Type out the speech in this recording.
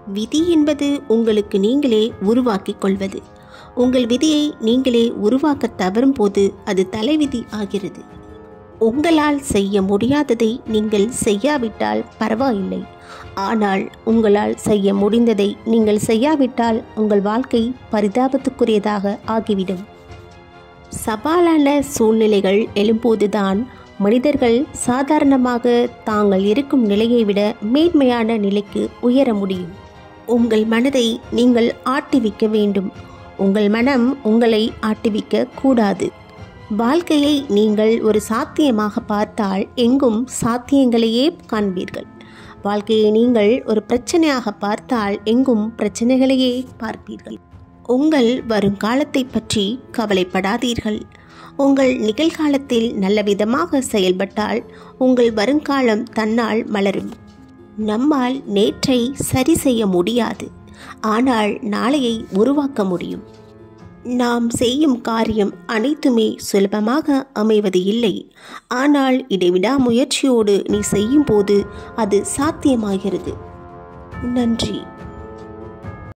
விதி என்பது உங்களுக்கு நீங்களே உருவாக்கிக் கொள்வது. உங்கள் விதியை நீங்களே உருவாக்க தவறும் போது அது தலைவிதி ஆகிறது. உங்களால் செய்ய முடியாததை நீங்கள் செய்யாவிட்டால் பரவாயில்லை. ஆனால் உங்களால் செய்ய முடிந்ததை நீங்கள் செய்யாவிட்டால் உங்கள் வாழ்க்கை பரிதாபத்துக்குரியதாக ஆகிவிடும். சவாலான சூழ்நிலைகள் எழும்போதுதான் மனிதர்கள் சாதாரணமாக தாங்கள் இருக்கும் நிலையை விட மேன்மையான நிலைக்கு உயர முடியும். உங்கள் மனதை நீங்கள் ஆட்டிவிக்க வேண்டும். உங்கள் மனம் உங்களை ஆட்டிவிக்க கூடாது. வாழ்க்கையை நீங்கள் ஒரு சாத்தியமாக பார்த்தால் எங்கும் சாத்தியங்களையே காண்பீர்கள். வாழ்க்கையை நீங்கள் ஒரு பிரச்சனையாக பார்த்தால் எங்கும் பிரச்சனைகளையே பார்ப்பீர்கள். உங்கள் வருங்காலத்தை பற்றி கவலைப்படாதீர்கள். உங்கள் நிகழ்காலத்தில் நல்ல விதமாக செயல்பட்டால் உங்கள் வருங்காலம் தன்னால் மலரும். நம்மால் நேற்றை சரி செய்ய முடியாது, ஆனால் நாளையை உருவாக்க முடியும். நாம் செய்யும் காரியம் அனைத்துமே சுலபமாக அமைவது இல்லை. ஆனால் இடைவிடா முயற்சியோடு நீ செய்யும் போது அது சாத்தியமாகிறது. நன்றி.